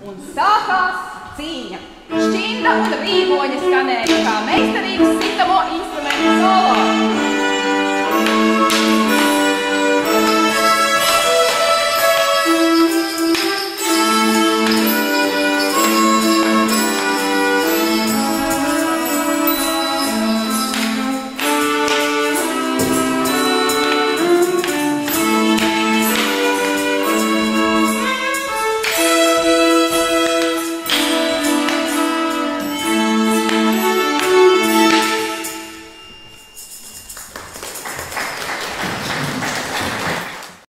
Un sākās cīņa. Šķinda un rīboņi skanēja kā meistarīgs sitamo instrumentu solo.